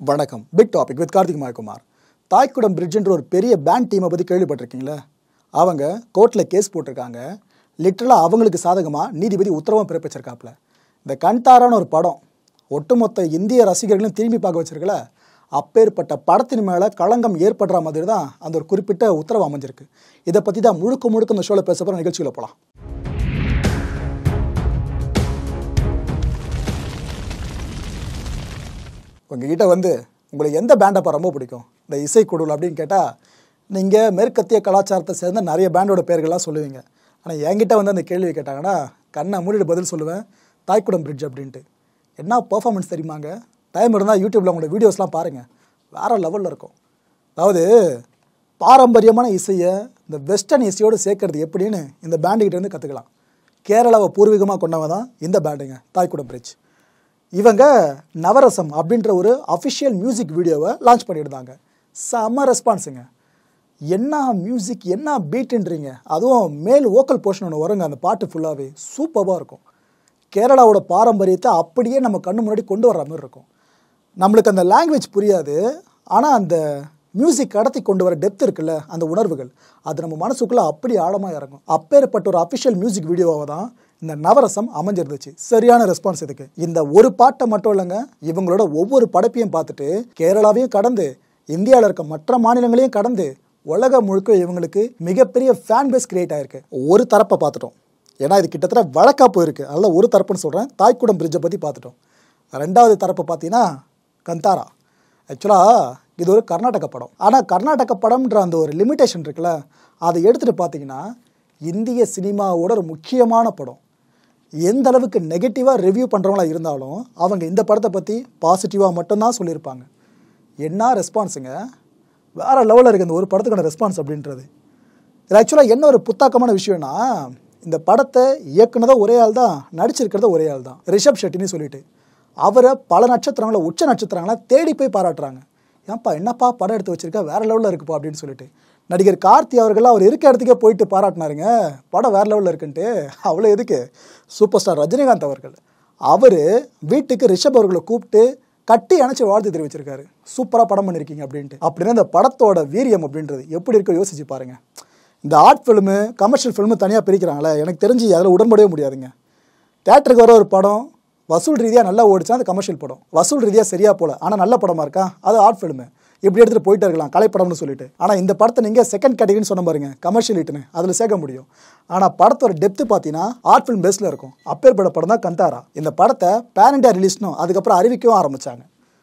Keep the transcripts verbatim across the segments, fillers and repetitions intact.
வணக்கம். Big topic with Karthik Mayakumar. Thaikkudam பிரிட்ஜ்ன்ற ஒரு பெரிய பேண்ட் டீமை பற்றி கேள்விப்பட்டிருக்கீங்களா? அவங்க கோர்ட்டில் கேஸ் போட்டிருக்காங்க. லிட்டரலாக அவங்களுக்கு சாதகமாக நீதிபதி உத்தரவும் பிறப்பிச்சிருக்காப்புல. இந்த கண்டாரான ஒரு படம் ஒட்டுமொத்த இந்திய ரசிகர்களும் திரும்பி பார்க்க வச்சிருக்கல. அப்பேற்பட்ட படத்தின் மேலே களங்கம் ஏற்படுற மாதிரி தான் அந்த ஒரு குறிப்பிட்ட உத்தரவு அமைஞ்சிருக்கு. இதை பற்றி தான் முழுக்க முழுக்க இந்த ஷோவில் பேச போகிற நிகழ்ச்சியில் போகலாம். உங்ககிட்ட வந்து உங்களுக்கு எந்த பேண்டப்பா ரொம்ப பிடிக்கும், இந்த இசைக்குழுவில் அப்படின்னு கேட்டால் நீங்கள் மேற்கத்திய கலாச்சாரத்தை சேர்ந்த நிறைய பேண்டோட பேர்கள்லாம் சொல்லுவீங்க. ஆனால் என்கிட்ட வந்து அந்த கேள்வி கேட்டாங்கன்னா கண்ணை மூடிட்டு பதில் சொல்லுவேன், தாய்க்குடம் பிரிட்ஜ் அப்படின்ட்டு. என்ன பர்ஃபார்மன்ஸ் தெரியுமாங்க? டைம் இருந்தால் யூடியூப்பில் உங்களோட வீடியோஸ்லாம் பாருங்கள், வேறு லெவலில் இருக்கும். அதாவது பாரம்பரியமான இசையை இந்த வெஸ்டர்ன் இசையோடு சேர்க்கறது எப்படின்னு இந்த பேண்டுக்கிட்டேருந்து கற்றுக்கலாம். கேரளாவை பூர்வீகமாக கொண்டவங்க தான் இந்த பேண்டுங்க தாய்க்குடம் பிரிட்ஜ். இவங்க நவரசம் அப்படின்ற ஒரு அஃபிஷியல் மியூசிக் வீடியோவை லான்ச் பண்ணியிருந்தாங்க. செம்ம ரெஸ்பான்ஸுங்க. என்ன மியூசிக், என்ன பீட்டுன்றீங்க, அதுவும் மேல் வோக்கல் போர்ஷன் ஒன்று வருங்க. அந்த பாட்டு ஃபுல்லாகவே சூப்பராக இருக்கும். கேரளாவோட பாரம்பரியத்தை அப்படியே நம்ம கண்ணு முன்னாடி கொண்டு வர்ற மாதிரி இருக்கும். நம்மளுக்கு அந்த லாங்குவேஜ் புரியாது, ஆனால் அந்த மியூசிக் கடத்தி கொண்டு வர டெப்த் இருக்குல்ல, அந்த உணர்வுகள் அது நம்ம மனசுக்குள்ளே அப்படி ஆழமாக இறங்கும். அப்பேற்பட்ட ஒரு அஃபிஷியல் மியூசிக் வீடியோவை தான் இந்த நவரசம் அமைஞ்சிருந்துச்சு. சரியான ரெஸ்பான்ஸ் இதுக்கு. இந்த ஒரு பாட்டை மட்டும் இல்லைங்க, இவங்களோட ஒவ்வொரு படைப்பையும் பார்த்துட்டு கேரளாவையும் கடந்து இந்தியாவில் இருக்க மற்ற மாநிலங்களையும் கடந்து உலகம் முழுக்க இவங்களுக்கு மிகப்பெரிய ஃபேன் பேஸ் கிரியேட் ஆயிருக்கு. ஒரு தரப்பை பார்த்துட்டோம், ஏன்னா இது கிட்டத்தட்ட வழக்காக போயிருக்கு. அதனால் ஒரு தரப்புன்னு சொல்கிறேன். தாய்க்குடம் பிரிட்ஜை பற்றி பார்த்துட்டோம். ரெண்டாவது தரப்பை பார்த்தீங்கன்னா கந்தாரா. ஆக்சுவலாக இது ஒரு கர்நாடக படம். ஆனால் கர்நாடக படம்ன்ற அந்த ஒரு லிமிட்டேஷன் இருக்குல்ல, அதை எடுத்துகிட்டு பார்த்தீங்கன்னா இந்திய சினிமாவோட ஒரு முக்கியமான படம். எந்த அளவுக்கு நெகட்டிவாக ரிவ்யூ பண்ணுறவங்களா இருந்தாலும் அவங்க இந்த படத்தை பற்றி பாசிட்டிவாக மட்டும்தான் சொல்லியிருப்பாங்க. என்ன ரெஸ்பான்ஸுங்க, வேறு லெவலில் இருக்குது இந்த ஒரு படத்துக்கான ரெஸ்பான்ஸ் அப்படின்றது. இது ஆக்சுவலாக என்ன ஒரு புத்தாக்கமான விஷயம்னா, இந்த படத்தை இயக்குனதை ஒரே ஆள் தான், நடிச்சிருக்கிறத ஒரே ஆள் தான், ரிஷப் ஷெட்டின்னு சொல்லிட்டு. அவரை பல நட்சத்திரங்களை, உச்ச நட்சத்திரங்களை தேடி போய் பாராட்டுறாங்க. ஏன்ப்பா என்னப்பா படம் எடுத்து வச்சிருக்கா, வேறு லெவலில் இருக்குப்பா அப்படின்னு சொல்லிட்டு. நடிகர் கார்த்தி அவர்கள் அவர் இருக்க இடத்துக்கே போயிட்டு பாராட்டினாருங்க, படம் வேறு லெவலில் இருக்குன்ட்டு. அவ்வளோ எதுக்கு, சூப்பர் ஸ்டார் ரஜினிகாந்த் அவர்கள் அவர் வீட்டுக்கு ரிஷப் அவர்களை கூப்பிட்டு கட்டி அணைச்சி வாழ்த்து தெரிவிச்சிருக்காரு, சூப்பராக படம் பண்ணியிருக்கீங்க அப்படின்ட்டு. அப்படின்னா இந்த படத்தோட வீரியம் அப்படின்றது எப்படி இருக்க யோசிச்சு பாருங்கள். இந்த ஆர்ட் ஃபிலிமு, கமர்ஷியல் ஃபிலிமு தனியாக பிரிக்கிறாங்களே, எனக்கு தெரிஞ்சு அதில் உடன்படவே முடியாதுங்க. தேட்டருக்கு வர ஒரு படம் வசூல் ரீதியாக நல்லா ஓடிச்சா அது கமர்ஷியல் படம், வசூல் ரீதியாக சரியாக போல ஆனால் நல்ல படமாக இருக்கா அது ஆர்ட் ஃபிலிமு. இப்படி எடுத்துகிட்டு போயிட்டே இருக்கலாம் கலைப்படம்னு சொல்லிட்டு. ஆனால் இந்த படத்தை நீங்கள் செகண்ட் கேட்டகரின்னு சொன்ன பாருங்க, கமர்ஷியல் ஹிட்னு அதில் சேர்க்க முடியும். ஆனால் படத்தோட டெப்த்து பார்த்தீங்கன்னா ஆர்ட் ஃபிலிம் பேஸில் இருக்கும். அப்பேற்பட்ட படம் தான் கந்தாரா. இந்த படத்தை பேன் இண்டியா ரிலீஸ்னும் அதுக்கப்புறம் அறிவிக்கவும் ஆரம்பித்தாங்க.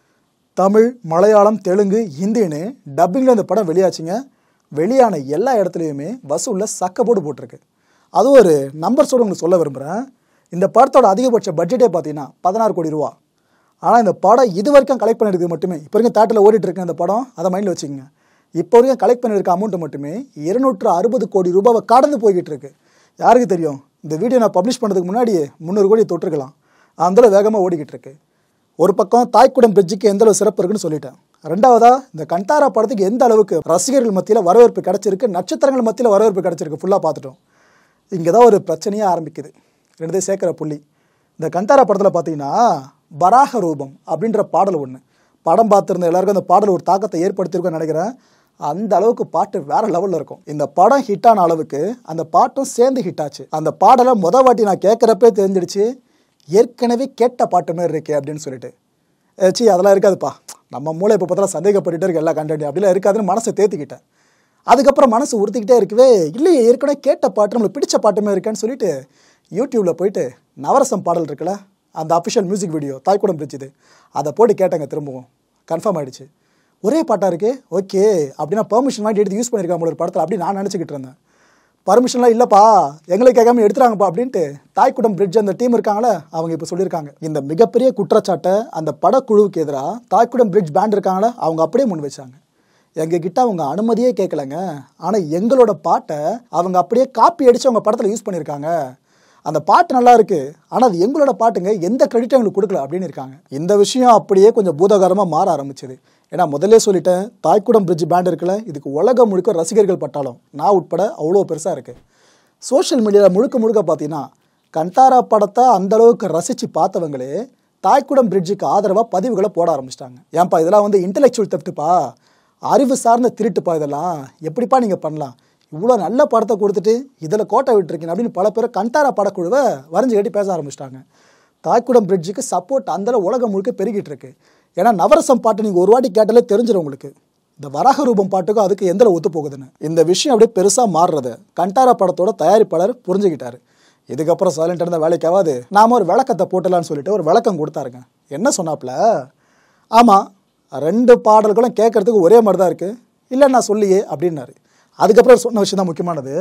தமிழ், மலையாளம், தெலுங்கு, ஹிந்தின்னு டப்பிங்கில் இந்த படம் வெளியாச்சுங்க. வெளியான எல்லா இடத்துலையுமே வசூலில் சக்க போடு போட்டிருக்கு. அதுவும் ஒரு நம்பர்ஸோடு உங்களுக்கு சொல்ல விரும்புகிறேன். இந்த படத்தோட அதிகபட்ச பட்ஜெட்டே பார்த்தீங்கன்னா பதினாறு கோடி ரூபா. ஆனால் இந்த படம் இது வரைக்கும் கலெக்ட் பண்ணியிருக்கிறது மட்டுமே, இப்போ வரைக்கும் தேட்டரில் ஓடிட்டு இருக்க இந்த படம், அதை மைண்டில் வச்சுக்கோங்க. இப்போ வரைக்கும் கலெக்ட் பண்ணியிருக்க அமௌண்ட்டு மட்டுமே இருநூற்று அறுபது கோடி ரூபாவை கடந்து போய்கிட்டு இருக்கு. யாருக்கு தெரியும், இந்த வீடியோ நான் பப்ளிஷ் பண்ணுறதுக்கு முன்னாடியே முந்நூறு கோடி தொட்டிருக்கலாம். அந்தளவு வேகமாக ஓடிக்கிட்டு இருக்கு. ஒரு பக்கம் தாய்க்குடம் பிரிட்ஜுக்கு எந்த அளவு சிறப்பு இருக்குன்னு சொல்லிட்டேன். ரெண்டாவதா இந்த கண்டாரா படத்துக்கு எந்த அளவுக்கு ரசிகர்கள் மத்தியில் வரவேற்பு கிடச்சிருக்கு, நட்சத்திரங்கள் மத்தியில் வரவேற்பு கிடச்சிருக்கு ஃபுல்லாக பார்த்துட்டோம். இங்கே தான் ஒரு பிரச்சனையாக ஆரம்பிக்குது, ரெண்டுத்தையும் சேர்க்குற புள்ளி. இந்த கந்தாரா படத்தில் பார்த்தீங்கன்னா வராக ரூபம் அப்படின்ற பாடல் ஒன்று, படம் பார்த்துருந்த எல்லாருக்கும் அந்த பாடல் ஒரு தாக்கத்தை ஏற்படுத்தியிருக்குன்னு நினைக்கிறேன். அந்த அளவுக்கு பாட்டு வேற லெவலில் இருக்கும். இந்த படம் ஹிட்டான அளவுக்கு அந்த பாட்டும் சேர்ந்து ஹிட் ஆச்சு. அந்த பாடலை மொதல் வாட்டி நான் கேட்குறப்பே தெரிஞ்சிடுச்சு, ஏற்கனவே கேட்ட பாட்டு மாதிரி இருக்கே அப்படின்னு சொல்லிட்டு. சி அதெல்லாம் இருக்காதுப்பா, நம்ம மூளை இப்போ பார்த்தாலும் சந்தேகப்பட்டுகிட்டே இருக்கு எல்லா கண்டென்ட், அப்படிலாம் இருக்காதுன்னு மனசை தேர்த்திக்கிட்டேன். அதுக்கப்புறம் மனசு உறுத்திக்கிட்டே இருக்கவே, இல்லையே ஏற்கனவே கேட்ட பாட்டு நம்மளுக்கு பிடிச்ச பாட்டுமே இருக்கேன்னு சொல்லிட்டு யூடியூப்பில் போயிட்டு நவரசம் பாடல் இருக்குல்ல, அந்த official music video Thaikkudam bridge இது, அதை போட்டு கேட்டாங்க. திரும்பவும் கன்ஃபார்ம் ஆகிடுச்சு, ஒரே பாட்டாக இருக்குது. ஓகே அப்படின்னா பெர்மிஷன் வாங்கி எடுத்து யூஸ் பண்ணியிருக்காங்க ஒரு படத்தில் அப்படி நான் நினச்சிக்கிட்டு இருந்தேன். பர்மிஷன்லாம் இல்லைப்பா, எங்களுக்கு கேட்காம எடுத்துறாங்கப்பா அப்படின்ட்டு தாய்க்குடம் பிரிட்ஜ் அந்த டீம் இருக்காங்களே அவங்க இப்போ சொல்லியிருக்காங்க. இந்த மிகப்பெரிய குற்றச்சாட்டை அந்த படக்குழுவுக்கு எதிராக தாய்க்குடம் பிரிட்ஜ் பேண்ட் இருக்காங்களே அவங்க அப்படியே முன் வச்சாங்க. எங்ககிட்ட அவங்க அனுமதியே கேட்கலங்க, ஆனால் எங்களோட பாட்டை அவங்க அப்படியே காப்பி அடித்து அவங்க படத்தில் யூஸ் பண்ணியிருக்காங்க. அந்த பாட்டு நல்லா இருக்கு, ஆனால் அது எங்களோட பாட்டுங்க, எந்த கிரெடிட்டும் எங்களுக்கு கொடுக்கல அப்படின்னு இருக்காங்க. இந்த விஷயம் அப்படியே கொஞ்சம் பூதாகாரமாக மாற ஆரம்பிச்சது. ஏன்னா முதல்ல சொல்லிட்டேன், தாய்க்குடம் பிரிட்ஜ் பேண்ட் இருக்குல்ல, இதுக்கு உலகம் முழுக்க ரசிகர்கள் பட்டாலும் நான் உட்பட அவ்வளோ பெருசாக இருக்குது. சோஷியல் மீடியாவில் முழுக்க முழுக்க பார்த்தீங்கன்னா கந்தாரா படத்தை அந்தளவுக்கு ரசித்து பார்த்தவங்களே தாய்க்குடம் பிரிட்ஜுக்கு ஆதரவாக பதிவுகளை போட ஆரம்பிச்சிட்டாங்க. ஏன்பா இதெல்லாம் வந்து இன்டெலெக்சுவல் தெஃப்ட்டுப்பா, அறிவு சார்ந்த திருட்டுப்பா, இதெல்லாம் எப்படிப்பா நீங்கள் பண்ணலாம், இவ்வளோ நல்ல படத்தை கொடுத்துட்டு இதில் கோட்டை விட்டுருக்கீங்க அப்படின்னு பல பேர் கண்டாரா படக்குழுவை வரைஞ்சி கட்டி பேச ஆரம்பிச்சிட்டாங்க. தாய்க்குடம் பிரிட்ஜுக்கு சப்போர்ட் அந்தளவு உலகம் முழுக்க பெருகிட்டு இருக்கு. ஏன்னா நவரசம் பாட்டு நீங்கள் ஒரு வாட்டி கேட்டாலே தெரிஞ்சிடும் உங்களுக்கு இந்த வராக ரூபம் பாட்டுக்கும் அதுக்கு எந்த ஒத்து போகுதுன்னு. இந்த விஷயம் அப்படியே பெருசாக மாறுறது கண்டாரா படத்தோட தயாரிப்பாளர் புரிஞ்சுக்கிட்டாரு. இதுக்கப்புறம் சைலண்ட் இருந்தால் வேலைக்காவது நாம ஒரு விளக்கத்தை போட்டலான்னு சொல்லிட்டு ஒரு விளக்கம் கொடுத்தாருங்க. என்ன சொன்னாப்புல, ஆமாம் ரெண்டு பாடல்களும் கேட்கறதுக்கு ஒரே மாதிரி தான் இருக்குது, இல்லை நான் சொல்லியே அப்படின்னாரு. அதுக்கப்புறம் சொன்ன விஷயம் தான் முக்கியமானது.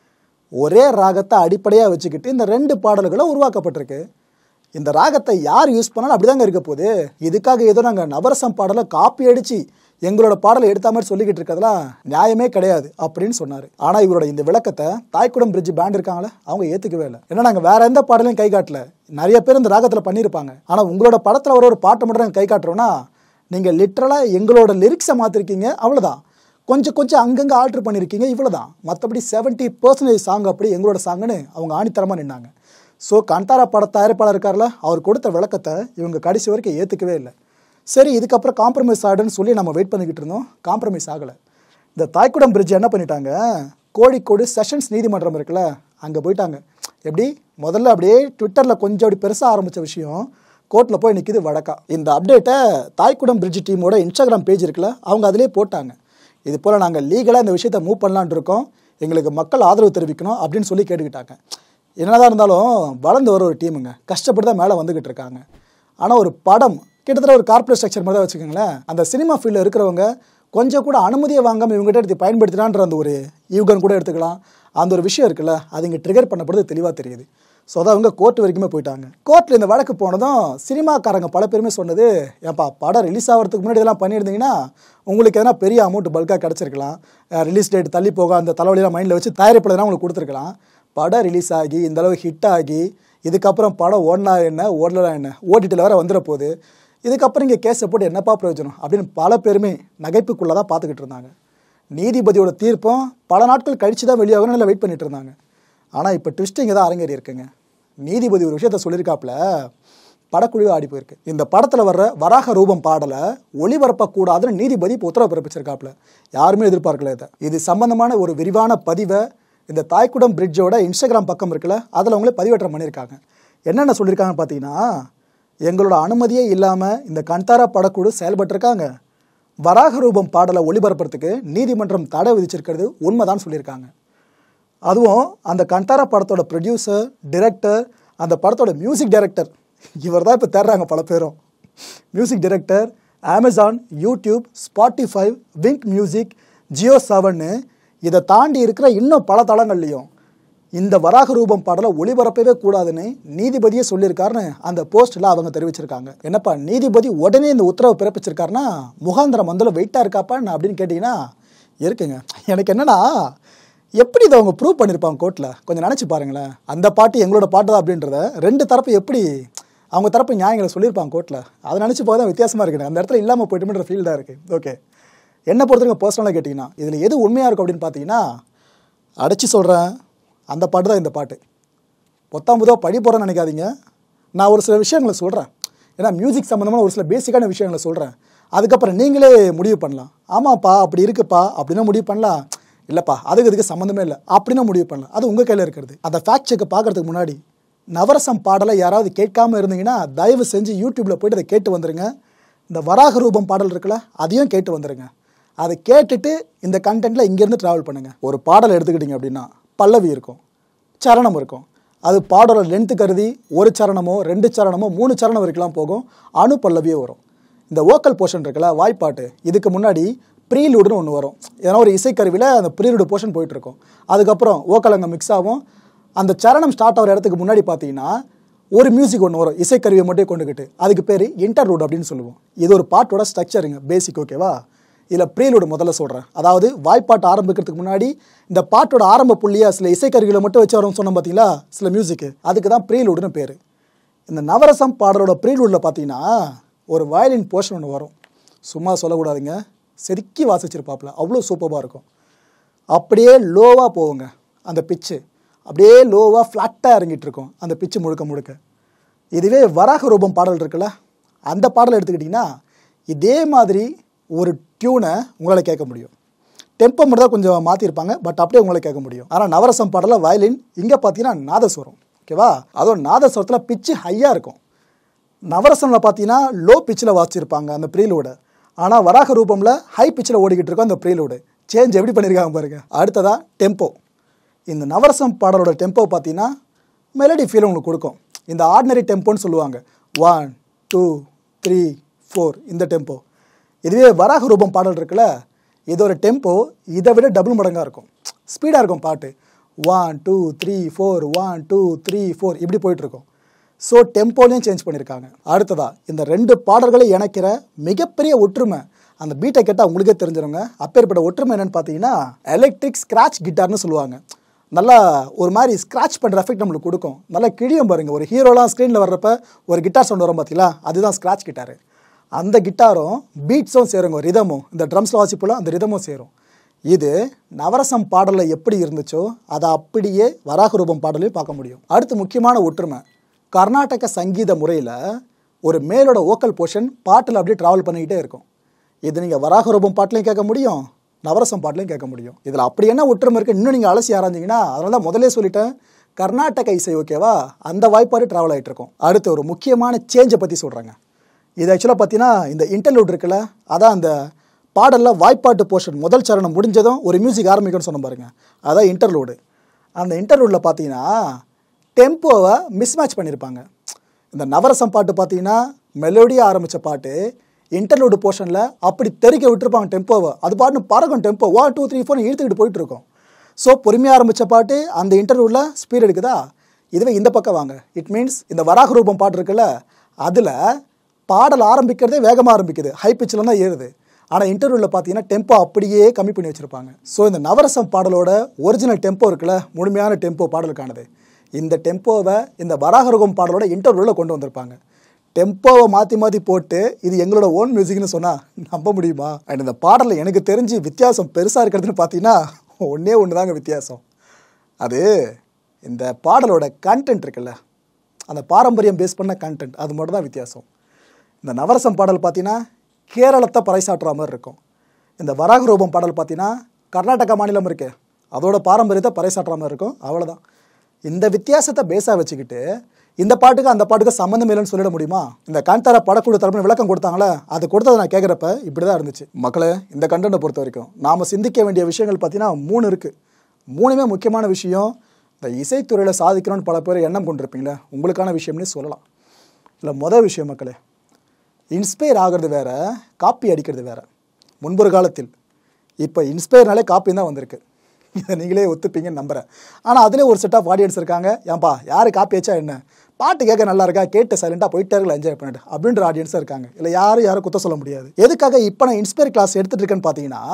ஒரே ராகத்தை அடிப்படையாக வச்சுக்கிட்டு இந்த ரெண்டு பாடல்களும் உருவாக்கப்பட்டிருக்கு. இந்த ராகத்தை யார் யூஸ் பண்ணாலும் அப்படிதாங்க இருக்க போகுது. இதுக்காக ஏதோ நாங்கள் நவரசம் பாடலை காப்பி அடித்து எங்களோட பாடலை எடுத்த மாதிரி சொல்லிக்கிட்டு இருக்கிறதுலாம் நியாயமே கிடையாது அப்படின்னு சொன்னார். ஆனால் இவரோட இந்த விளக்கத்தை தாய்க்குடம் பிரிட்ஜ் பேண்ட் இருக்காங்களே அவங்க ஏற்றுக்கவே இல்லை. ஏன்னா நாங்கள் வேற எந்த பாடலையும் கை காட்டல, நிறைய பேர் இந்த ராகத்தில் பண்ணியிருப்பாங்க. ஆனால் உங்களோட படத்தில் வர ஒரு பாட்டை மட்டும் நாங்கள் கை காட்டுறோன்னா நீங்கள் லிட்ரலாக எங்களோட லிரிக்ஸை மாற்றிருக்கீங்க, அவ்வளோதான். கொஞ்சம் கொஞ்சம் அங்கங்கே ஆல்ட்ரு பண்ணியிருக்கீங்க, இவ்வளோதான். மற்றபடி செவன்ட்டி பர்சன்டேஜ் சாங் அப்படி எங்களோட சாங்குன்னு அவங்க ஆணித்தரமாக நின்னாங்க. ஸோ கண்டாரா பட தயாரிப்பாளர் இருக்கார்ல, அவர் கொடுத்த விளக்கத்தை இவங்க கடைசி வரைக்கும் ஏற்றுக்கவே இல்லை. சரி இதுக்கப்புறம் காம்ப்ரமைஸ் ஆகிடுன்னு சொல்லி நம்ம வெயிட் பண்ணிக்கிட்டு இருந்தோம். காம்ப்ரமைஸ் ஆகலை. இந்த தாய்க்குடம் பிரிட்ஜ் என்ன பண்ணிட்டாங்க, கோழிக்கோடு செஷன்ஸ் நீதிமன்றம் இருக்குல்ல அங்கே போயிட்டாங்க. எப்படி முதல்ல அப்படியே ட்விட்டரில் கொஞ்சம் அப்படி பெருசாக ஆரம்பித்த விஷயம் கோர்ட்டில் போய் நிற்கிது வழக்கா. இந்த அப்டேட்டை தாய்க்குடம் பிரிட்ஜ் டீமோட இன்ஸ்டாகிராம் பேஜ் இருக்குல்ல அவங்க அதிலே போட்டாங்க. இது போல் நாங்கள் லீகலாக இந்த விஷயத்தை மூவ் பண்ணலான் இருக்கோம், எங்களுக்கு மக்கள் ஆதரவு தெரிவிக்கணும் அப்படின்னு சொல்லி கேட்டுக்கிட்டாங்க. என்னதான் இருந்தாலும் வளர்ந்து வர ஒரு டீமுங்க, கஷ்டப்பட்டு தான் மேலே வந்துக்கிட்டு இருக்காங்க. ஆனால் ஒரு படம் கிட்டத்தட்ட ஒரு கார்பரேட் ஸ்ட்ரக்சர் மாதிரி தான் வச்சுக்கோங்களேன். அந்த சினிமா ஃபீல்டில் இருக்கிறவங்க கொஞ்சம் கூட அனுமதியை வாங்காமல் இவங்ககிட்ட எடுத்து பயன்படுத்தினான்ற அந்த ஒரு யூகன் கூட எடுத்துக்கலாம். அந்த ஒரு விஷயம் இருக்குல்ல அது இங்கே ட்ரிகர் பண்ணப்படுறது தெளிவாக தெரியுது. ஸோ அதான் அவங்க கோர்ட் வரைக்குமே போயிட்டாங்க. கோர்ட்டில் இந்த வழக்கு போனதும் சினிமாக்காரங்க பல பேருமே சொன்னது, ஏப்பா படம் ரிலீஸ் ஆகிறதுக்கு முன்னாடி இதெல்லாம் பண்ணியிருந்தீங்கன்னா உங்களுக்கு எதனா பெரிய அமௌண்ட் பல்காக கிடச்சிருக்கலாம், ரிலீஸ் டேட் தள்ளி போக அந்த தலைவலியெல்லாம் மைண்டில் வச்சு தயாரிப்பாளர் உங்களுக்கு கொடுத்துருக்கலாம். படம் ரிலீஸ் ஆகி இந்தளவு ஹிட் ஆகி இதுக்கப்புறம் படம் ஓடனா என்ன ஓடலாம் என்ன ஓடிடியில் வேறு வந்துட போகுது, இதுக்கப்புறம் இங்கே கேஸை போட்டு என்னப்பா பிரயோஜனம் அப்படின்னு பல பேருமே நகைப்புக்குள்ளே தான் பார்த்துக்கிட்டு இருந்தாங்க. நீதிபதியோட தீர்ப்பும் பல நாட்கள் கழித்து தான் வெளியாகணும் இல்லை வெயிட் பண்ணிட்டு இருந்தாங்க. ஆனால் இப்போ ட்விஸ்டிங் தான் அரங்கேறி இருக்குங்க. நீதிபதி ஒரு விஷயத்த சொல்லியிருக்காப்புல, படக்குழுவே ஆடி போயிருக்கு. இந்த படத்தில் வர்ற வராக ரூபம் பாடலை ஒளிபரப்பக்கூடாதுன்னு நீதிபதி இப்போ உத்தரவு பிறப்பிச்சிருக்காப்புல. யாருமே எதிர்பார்க்கல இதை. இது சம்பந்தமான ஒரு விரிவான பதிவை இந்த தாய்க்குடம் பிரிட்ஜோட இன்ஸ்டாகிராம் பக்கம் இருக்குல்ல அதில் அவங்களே பதிவேற்றம் பண்ணியிருக்காங்க. என்னென்ன சொல்லியிருக்காங்கன்னு பார்த்தீங்கன்னா, எங்களோட அனுமதியே இல்லாமல் இந்த கண்டாரா படக்குழு செயல்பட்டிருக்காங்க, வராக ரூபம் பாடலை ஒளிபரப்புறதுக்கு நீதிமன்றம் தடை விதிச்சிருக்கிறது உண்மைதான் சொல்லியிருக்காங்க. அதுவும் அந்த கண்டாரா படத்தோட ப்ரொடியூசர், டிரெக்டர், அந்த படத்தோட மியூசிக் டைரக்டர் இவர் தான் இப்போ தேடுறாங்க பல பேரும். Music director Amazon, YouTube, Spotify, Wynk music, Jio செவன்னு இதை தாண்டி இருக்கிற இன்னும் பல தளங்கள்லையும் இந்த வராக ரூபம் பாடலை ஒளிபரப்பவே கூடாதுன்னு நீதிபதியே சொல்லியிருக்காருன்னு அந்த போஸ்ட்டில் அவங்க தெரிவிச்சிருக்காங்க. என்னப்பா நீதிபதி உடனே இந்த உத்தரவை பிறப்பிச்சிருக்காருன்னா முகாந்திரம் மந்தல வெயிட்டாக இருக்காப்பா அப்படின்னு கேட்டிங்கன்னா இருக்குங்க. எனக்கு என்னன்னா எப்படி இதை அவங்க ப்ரூவ் பண்ணியிருப்பாங்க கோர்ட்டில் கொஞ்சம் நினச்சி பாருங்களேன். அந்த பாட்டு எங்களோட பாட்டு தான் அப்படின்றத ரெண்டு தரப்பு எப்படி அவங்க தரப்பு நியாயங்களை சொல்லியிருப்பாங்க கோர்ட்டில். அதை நினச்சி போக தான் வித்தியாசமாக இருக்குது. அந்த இடத்துல இல்லாமல் போய்ட்டுன்ற ஃபீல் தான் இருக்குது. ஓகே, என்னை பொறுத்தவரைக்கும் பர்சனலாக கேட்டிங்கன்னா இதில் எது உண்மையாக இருக்கும் அப்படின்னு பார்த்தீங்கன்னா, அடைச்சி சொல்கிறேன், அந்த பாட்டு தான் இந்த பாட்டு. பொத்தாம்புதோ படி போகிறேன்னு நினைக்காதீங்க. நான் ஒரு சில விஷயங்களை சொல்கிறேன், ஏன்னா மியூசிக் சம்மந்தமான ஒரு சில பேசிக்கான விஷயங்களை சொல்கிறேன். அதுக்கப்புறம் நீங்களே முடிவு பண்ணலாம். ஆமாப்பா அப்படி இருக்குப்பா அப்படின்னா முடிவு பண்ணலாம், இல்லைப்பா அதுக்கு இதுக்கு சம்மந்தமே இல்லை அப்படின்னா முடிவு பண்ணலாம். அது உங்கள் கையில் இருக்கிறது. அந்த ஃபேக்ட் செக்கை பார்க்குறதுக்கு முன்னாடி நவரசம் பாடலை யாராவது கேட்காமல் இருந்தீங்கன்னா தயவு செஞ்சு யூடியூப்பில் போய்ட்டு அதை கேட்டு வந்துடுங்க. இந்த வராக ரூபம் பாடல் இருக்குல்ல அதையும் கேட்டு வந்துடுங்க. அதை கேட்டுட்டு இந்த கண்டென்ட்டில் இங்கேருந்து ட்ராவல் பண்ணுங்கள். ஒரு பாடலை எடுத்துக்கிட்டிங்க அப்படின்னா பல்லவி இருக்கும், சரணம் இருக்கும். அது பாடலோட லென்த்து கருதி ஒரு சரணமோ ரெண்டு சரணமோ மூணு சரணம் வரைக்கும்லாம் போகும். அணு பல்லவியே வரும். இந்த வோக்கல் போர்ஷன் இருக்குல்ல வாய்ப்பாட்டு, இதுக்கு முன்னாடி ப்ரீலூடுன்னு ஒன்று வரும். ஏன்னா ஒரு இசைக்கருவியில் அந்த ப்ரீலூடு போர்ஷன் போயிட்டுருக்கும். அதுக்கப்புறம் வோக்கல் அங்கே மிக்ஸ் ஆகும். அந்த சரணம் ஸ்டார்ட் ஆகிற இடத்துக்கு முன்னாடி பார்த்தீங்கன்னா ஒரு மியூசிக் ஒன்று வரும், இசைக்கருவியை மட்டும் கொண்டுக்கிட்டு. அதுக்கு பேர் இன்டர்லூட் அப்படின்னு சொல்லுவோம். இது ஒரு பாட்டோட ஸ்ட்ரக்சருங்க, பேசிக். ஓகேவா? இதில் ப்ரீலூடு முதல்ல சொல்கிறேன். அதாவது வாய்ப்பாட்டு ஆரம்பிக்கிறதுக்கு முன்னாடி இந்த பாட்டோட ஆரம்ப புள்ளியாக சில இசைக்கருவிகளை மட்டும் வச்சு வரும் சொன்னோம் பார்த்தீங்களா, சில மியூசிக்கு, அதுக்கு தான் ப்ரீலூடுன்னு பேர். இந்த நவரசம் பாடலோட ப்ரீலூடில் பார்த்தீங்கன்னா ஒரு வயலின் போர்ஷன் ஒன்று வரும். சும்மா சொல்லக்கூடாதுங்க, செதுக்கி வாசிச்சிருப்பாப்புல, அவ்வளோ சூப்பராக இருக்கும். அப்படியே லோவாக போவோங்க அந்த பிச்சு, அப்படியே லோவாக ஃப்ளாட்டாக இறங்கிட்டு இருக்கும் அந்த பிச்சு முழுக்க முழுக்க. இதுவே வராக ரூபம் பாடல் இருக்குல்ல, அந்த பாடல் எடுத்துக்கிட்டிங்கன்னா இதே மாதிரி ஒரு டியூனை உங்களால் கேட்க முடியும். டெம்போ மட்டும் தான் கொஞ்சம் மாற்றிருப்பாங்க, பட் அப்படியே உங்களால் கேட்க முடியும். ஆனால் நவரசம் பாடலில் வயலின், இங்கே பார்த்தீங்கன்னா நாதஸ்வரம். ஓகேவா? அதுவும் நாதஸ்வரத்தில் பிச்சு ஹையாக இருக்கும். நவரசனில் பார்த்தீங்கன்னா லோ பிச்சில் வாசிச்சிருப்பாங்க அந்த ப்ரீலோடு. ஆனால் வராக ரூபமில் ஹை பிச்சில் ஓடிக்கிட்டு இருக்கும் அந்த ப்ரீலோடு. சேஞ்ச் எப்படி பண்ணியிருக்காங்க பாருங்க. அடுத்ததாக டெம்போ. இந்த நவரசம் பாடலோட டெம்போ பார்த்தீங்கன்னா மெலடி ஃபீல் உங்களுக்கு கொடுக்கும். இந்த ஆர்டினரி டெம்போன்னு சொல்லுவாங்க. ஒன் டூ த்ரீ ஃபோர் இந்த டெம்போ. இதுவே வராக ரூபம் பாடல் இருக்குல்ல, இதோட டெம்போ இதை விட டபுள் மடங்காக இருக்கும். ஸ்பீடாக இருக்கும் பாட்டு. One two three four one two three four இப்படி போயிட்டுருக்கும். ஸோ டெம்போலையும் சேஞ்ச் பண்ணியிருக்காங்க. அடுத்ததா இந்த ரெண்டு பாடல்களை இணைக்கிற மிகப்பெரிய ஒற்றுமை, அந்த பீட்டை கேட்டால் உங்களுக்கே தெரிஞ்சிருங்க. அப்பேற்பட்ட ஒற்றுமை என்னென்னு பார்த்தீங்கன்னா எலக்ட்ரிக் ஸ்க்ராட்ச் கிட்டார்னு சொல்லுவாங்க. நல்லா ஒரு மாதிரி ஸ்க்ராட்ச் பண்ணுற எஃபெக்ட் நம்மளுக்கு கொடுக்கும். நல்லா கிழியும் பாருங்கள். ஒரு ஹீரோலாம் ஸ்க்ரீனில் வர்றப்ப ஒரு கிட்டார் சவுண்ட் வரும் பார்த்தீங்களா, அதுதான் ஸ்க்ராட்ச் கிட்டாரு. அந்த கிட்டாரும் பீட்ஸும் சேருங்க, ரிதமும் இந்த ட்ரம்ஸில் வாசிப்போல அந்த ரிதமும் சேரும். இது நவரசம் பாடலில் எப்படி இருந்துச்சோ அதை அப்படியே வராக ரூபம் பாடலையும் பார்க்க முடியும். அடுத்து முக்கியமான ஒற்றுமை, கர்நாடக சங்கீத முறையில் ஒரு மேலோட வோக்கல் போர்ஷன் பாட்டில் அப்படியே ட்ராவல் பண்ணிக்கிட்டே இருக்கும். இது நீங்கள் வராக ரூபம் பாட்டிலையும் கேட்க முடியும், நவரசம் பாட்டிலையும் கேட்க முடியும். இதில் அப்படி என்ன ஒற்றுமை இருக்குது இன்னும் நீங்கள் அலசி ஆராய்ஞ்சிங்கன்னா, அதனால தான் முதலே சொல்லிட்டேன் கர்நாடக இசை. ஓகேவா? அந்த வாய்ப்பாடு ட்ராவல் ஆகிட்டு இருக்கும். அடுத்து ஒரு முக்கியமான சேஞ்சை பற்றி சொல்கிறாங்க. இது ஆக்சுவலாக பார்த்தீங்கன்னா இந்த இன்டர்லூட் இருக்குல்ல, அதான் அந்த பாடலில் வாய்ப்பாட்டு போர்ஷன் முதல் சரணம் முடிஞ்சதும் ஒரு மியூசிக் ஆரம்பிக்கும்னு சொன்ன பாருங்க, அதான் இன்டர்லூடு. அந்த இன்டர்லூடில் பார்த்தீங்கன்னா டெம்போவை மிஸ்மேட்ச் பண்ணியிருப்பாங்க. இந்த நவரசம் பாட்டு பார்த்தீங்கன்னா மெலோடியாக ஆரம்பித்த பாட்டு இன்டர்லூடு போர்ஷனில் அப்படி தெறிக்க விட்டுருப்பாங்க டெம்போவை. அது பாட்டு பறக்கும் டெம்போ ஒன் டூ த்ரீ ஃபோர்னு இழுத்துக்கிட்டு போயிட்டுருக்கோம். ஸோ பொறுமையாக ஆரம்பித்த பாட்டு அந்த இன்டர்லூடில் ஸ்பீட் எடுக்குதா. இதுவே இந்த பக்கம் வாங்க, இட் மீன்ஸ் இந்த வராக ரூபம் பாட்டு இருக்குல்ல, அதில் பாடல் ஆரம்பிக்கிறதே வேகமாக ஆரம்பிக்குது, ஹை பிச்சில் தான் ஏறுது. ஆனால் இன்டர்வியூவில் பார்த்தீங்கன்னா டெம்போ அப்படியே கம்மி பண்ணி வச்சுருப்பாங்க. ஸோ இந்த நவரசம் பாடலோட ஒரிஜினல் டெம்போ இருக்குல்ல, முழுமையான டெம்போ பாடலுக்கானது, இந்த டெம்போவை இந்த வராக ரூபம் பாடலோட இன்டர்வியூவில் கொண்டு வந்திருப்பாங்க. டெம்போவை மாற்றி மாற்றி போட்டு இது எங்களோட ஓன் மியூசிக்னு சொன்னால் நம்ப முடியுமா? அண்ட் இந்த பாடலில் எனக்கு தெரிஞ்சு வித்தியாசம் பெருசாக இருக்கிறதுன்னு பார்த்தீங்கன்னா ஒன்றே ஒன்று தாங்க வித்தியாசம். அது இந்த பாடலோட கண்டென்ட் இருக்குல்ல, அந்த பாரம்பரியம் பேஸ் பண்ண கண்டென்ட், அது மட்டும் தான் வித்தியாசம். இந்த நவரசம் பாடல் பார்த்தீங்கன்னா கேரளத்தை பறைசாற்றுற மாதிரி இருக்கும். இந்த வராக ரூபம் பாடல் பார்த்தீங்கன்னா கர்நாடகா மாநிலம் இருக்கு, அதோட பாரம்பரியத்தை பறைசாற்றுற மாதிரி இருக்கும். அவ்வளோதான். இந்த வித்தியாசத்தை பேஸாக வச்சுக்கிட்டு இந்த பாட்டுக்கு அந்த பாட்டுக்கு சம்மந்தம் இல்லைன்னு சொல்லிட முடியுமா? இந்த காந்தாரா படக்குழு தரப்புன்னு விளக்கம் கொடுத்தாங்களே, அது கொடுத்ததை நான் கேட்குறப்ப இப்படி தான் இருந்துச்சு. மக்களே, இந்த கண்டென்ட்டை பொறுத்த வரைக்கும் நாம் சிந்திக்க வேண்டிய விஷயங்கள் பார்த்தீங்கன்னா மூணு இருக்குது. மூணுமே முக்கியமான விஷயம். இந்த இசைத்துறையில் சாதிக்கணும்னு பல பேர் எண்ணம் கொண்டிருப்பீங்களே, உங்களுக்கான விஷயம்னே சொல்லலாம். இல்லை, மொதல் விஷயம் மக்களே, இன்ஸ்பயர் ஆகிறது வேறு, காப்பி அடிக்கிறது வேறு. முன்பொரு காலத்தில், இப்போ இன்ஸ்பயர்னாலே காப்பி தான் வந்திருக்கு. இதை நீங்களே ஒத்துப்பீங்கன்னு நம்புகிறேன். ஆனால் அதிலே ஒரு செட் ஆஃப் ஆடியன்ஸ் இருக்காங்க, ஏன்பா யார் காப்பி வச்சா என்ன, பாட்டு கேட்க நல்லா இருக்கா, கேட்டு சைலண்டாக போயிட்டே இருக்கல, என்ஜாய் பண்ணிட்டு அப்படின்ற ஆடியன்ஸாக இருக்காங்க. இல்லை யாரும் யாரும் குத்த சொல்ல முடியாது. எதுக்காக இப்போ நான் இன்ஸ்பயர் கிளாஸ் எடுத்துகிட்டு இருக்கேன்னு பார்த்தீங்கன்னா,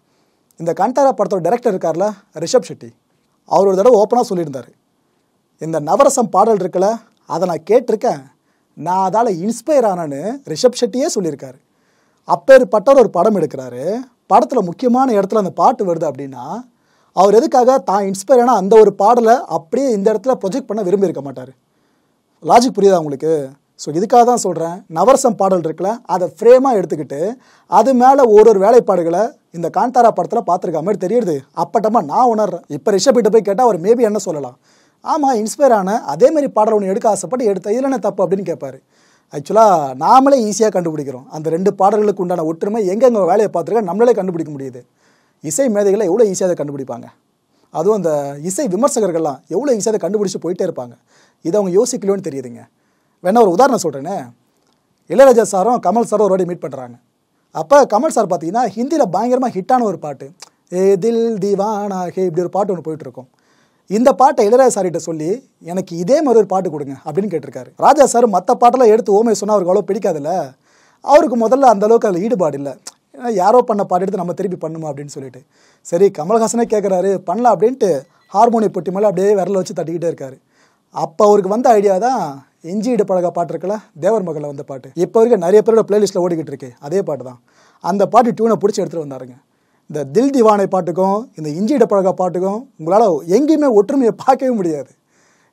இந்த காந்தாரா படத்தோட டைரக்டர் இருக்கார்ல ரிஷப் ஷெட்டி, அவர் ஒரு தடவை ஓப்பனாக சொல்லியிருந்தார், இந்த நவரசம் பாடல் இருக்குல்ல அதை நான் கேட்டிருக்கேன், நான் அதால் இன்ஸ்பயர் ஆனேன்னு ரிஷப் ஷெட்டியே சொல்லியிருக்காரு. அப்பேற்பட்டவர் ஒரு படம் எடுக்கிறாரு, படத்தில் முக்கியமான இடத்துல அந்த பாட்டு வருது அப்படின்னா அவர் எதுக்காக தான் இன்ஸ்பயர் ஆனால் அந்த ஒரு பாடலை அப்படியே இந்த இடத்துல ப்ரொஜெக்ட் பண்ண விரும்பி இருக்க மாட்டார். லாஜிக் புரியுதா உங்களுக்கு? ஸோ இதுக்காக தான் சொல்கிறேன், நவரசம் பாடல் இருக்குல்ல அதை ஃப்ரேமாக எடுத்துக்கிட்டு அது மேலே ஒரு ஒரு வேலைப்பாடுகளை இந்த காந்தாரா படத்தில் பார்த்துருக்க மாதிரி தெரியுது. அப்பட்டமாக நான் உணர்றேன். இப்போ ரிஷப்பிட்ட போய் கேட்டால் அவர் மேபி என்ன சொல்லலாம், ஆமாம் இன்ஸ்பயர் ஆன அதேமாரி பாடல் ஒன்று எடுக்க ஆசைப்பட்டு எடுத்த இதில் என்ன தப்பு அப்படின்னு கேட்பார். ஆக்சுவலாக நாமளே ஈஸியாக கண்டுபிடிக்கிறோம் அந்த ரெண்டு பாடல்களுக்கு உண்டான ஒற்றுமை எங்கெங்கே வேலையை பார்த்துருக்கா நம்மளே கண்டுபிடிக்க முடியுது. இசை மேதைகளை எவ்வளோ ஈஸியாக அதை கண்டுபிடிப்பாங்க, அதுவும் அந்த இசை விமர்சகர்கள்லாம் எவ்வளோ ஈஸியாக அதை கண்டுபிடிச்சி போயிட்டே இருப்பாங்க. இதை அவங்க யோசிக்கலோன்னு தெரியுதுங்க. வேணா ஒரு உதாரணம் சொல்கிறேனே, இளையராஜா சாரும் கமல் சாரும் ஒரு வாட்டி மீட் பண்ணுறாங்க. அப்போ கமல் சார் பார்த்தீங்கன்னா ஹிந்தியில் பயங்கரமாக ஹிட்டான ஒரு பாட்டு, ஏ தில் தீவானா ஹே இப்படி ஒரு பாட்டு ஒன்று போயிட்டுருக்கும். இந்த பாட்டை இளையராஜா சார்கிட்ட சொல்லி எனக்கு இதே மாதிரி ஒரு பாட்டு கொடுங்க அப்படின்னு கேட்டிருக்காரு. ராஜா சார் மற்ற பாட்டெல்லாம் எடுத்து ஓமை சொன்னால் அவருக்கு அவ்வளோ பிடிக்காதுல்ல, அவருக்கு முதல்ல அந்தளவுக்கு அதில் ஈடுபாடு இல்லை, ஏன்னா யாரோ பண்ண பாட்டு எடுத்து நம்ம திருப்பி பண்ணுமா அப்படின்னு சொல்லிட்டு, சரி கமல்ஹாசனே கேட்குறாரு பண்ணலாம் அப்படின்ட்டு ஹார்மோனிய பொட்டி மேலே அப்படியே விரல வச்சு தட்டிக்கிட்டே இருக்காரு. அப்போ அவருக்கு வந்த ஐடியா தான் இஞ்சி இடு பழக பாட்டு இருக்குல்ல, தேவர் மகளில் வந்த பாட்டு, இப்போ வரைக்கும் நிறைய பேரோட பிளேலிஸ்ட்டில் ஓடிக்கிட்டு இருக்கு அதே பாட்டு தான். அந்த பாட்டு டியூனை பிடிச்சி எடுத்துகிட்டு வந்தாருங்க. இந்த தில் திவானை பாட்டுக்கும் இந்த இஞ்சி இட பழக பாட்டுக்கும் உங்களால் எங்கேயுமே ஒற்றுமையை பார்க்கவே முடியாது.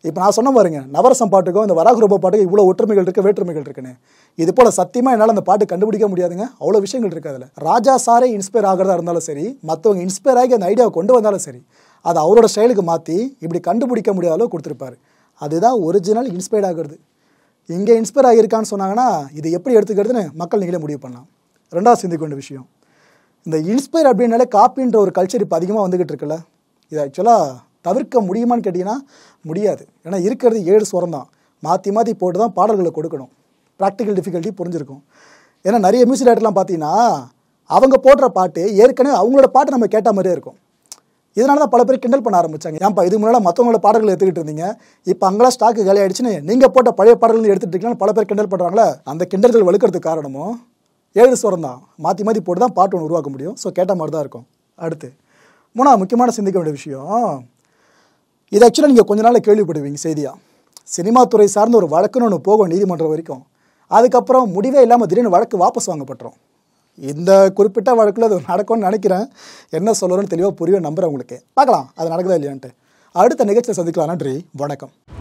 இப்போ நான் சொன்ன பாருங்க, நவரசம் பாட்டுக்கும் இந்த வராகுரூப பாட்டுக்கும் இவ்வளோ ஒற்றுமைகள் இருக்குது, வேற்றுமைகள் இருக்குன்னு. இது போல் சத்தியமாக என்னால் அந்த பாட்டு கண்டுபிடிக்க முடியாதுங்க. அவ்வளோ விஷயங்கள் இருக்குது அதில். ராஜா சாரே இன்ஸ்பயர் ஆகிறதா இருந்தாலும் சரி, மற்றவங்க இன்ஸ்பயர் ஆகி அந்த ஐடியாவை கொண்டு வந்தாலும் சரி, அதை அவரோட ஸ்டைலுக்கு மாற்றி இப்படி கண்டுபிடிக்க முடியாத அளவு கொடுத்துருப்பாரு. அதுதான் ஒரிஜினல் இன்ஸ்பயர்ட் ஆகிறது. இங்கே இன்ஸ்பயர் ஆகியிருக்கான்னு சொன்னாங்கன்னா இது எப்படி எடுத்துக்கிறதுன்னு மக்கள் நீங்களே முடிவு பண்ணலாம். ரெண்டாவது சிந்திக்க வேண்டிய விஷயம், இந்த இன்ஸ்பயர் அப்படின்னாலே காப்பின்ற ஒரு கல்ச்சர் இப்போ அதிகமாக வந்துக்கிட்டு இருக்குல்ல, இது ஆக்சுவலாக தவிர்க்க முடியுமான்னு கேட்டிங்கன்னா முடியாது. ஏன்னா இருக்கிறது ஏழு ஸ்வரம் தான், மாற்றி மாற்றி போட்டு தான் பாடல்களை கொடுக்கணும். ப்ராக்டிக்கல் டிஃபிகல்ட்டி புரிஞ்சிருக்கும். ஏன்னா நிறைய மியூசிக் டேரக்டர்லாம் பார்த்தீங்கன்னா அவங்க போடுற பாட்டு ஏற்கனவே அவங்களோட பாட்டு நம்ம கேட்ட மாதிரியே இருக்கும். இதனால தான் பல பேர் கிண்டல் பண்ண ஆரம்பித்தாங்க. ஏன்ப்பா இது முன்னால் மற்றவங்களோட பாடல்கள் எடுத்துக்கிட்டு இருந்தீங்க, இப்போ அங்கெல்லாம் ஸ்டாக்கு காலி ஆகிடுச்சுன்னு நீங்கள் போட்ட பழைய பாடல்கள் எடுத்துகிட்டு இருக்கீங்கன்னு பல பேர் கிண்டல் பண்ணுறாங்களே. அந்த கிண்டல்கள் வலுக்கிறதுக்கு காரணமும் ஏழு ஸ்வரம் தான், மாற்றி மாற்றி போட்டு தான் பாட்டு ஒன்று உருவாக்க முடியும். ஸோ கேட்ட மாதிரி தான் இருக்கும். அடுத்து மூணாவது முக்கியமான சிந்திக்க வேண்டிய விஷயம், இது ஆக்சுவலாக நீங்கள் கொஞ்ச நாளில் கேள்விப்படுவீங்க செய்தியாக. சினிமா துறை சார்ந்த ஒரு வழக்குன்னு ஒன்று போகும் நீதிமன்றம் வரைக்கும். அதுக்கப்புறம் முடிவே இல்லாமல் திடீர்னு வழக்கு வாபஸ் வாங்கப்பட்டுரும். இந்த குறிப்பிட்ட வழக்கில் அது நடக்கும்னு நினைக்கிறேன். என்ன சொல்லணும்னு தெளிவாக புரியும் நம்புகிறேன் உங்களுக்கு. பார்க்கலாம் அது நடக்குதா இல்லையான்ட்டு. அடுத்த நிகழ்ச்சியில் சந்திக்கலாம். நன்றி, வணக்கம்.